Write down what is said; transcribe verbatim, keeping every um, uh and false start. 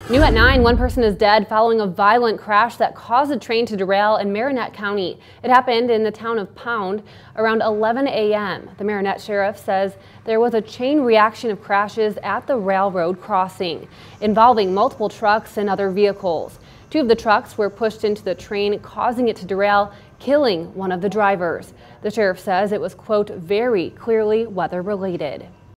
New at nine, one person is dead following a violent crash that caused a train to derail in Marinette County. It happened in the town of Pound around eleven a m The Marinette Sheriff says there was a chain reaction of crashes at the railroad crossing, involving multiple trucks and other vehicles. Two of the trucks were pushed into the train, causing it to derail, killing one of the drivers. The sheriff says it was, quote, very clearly weather-related.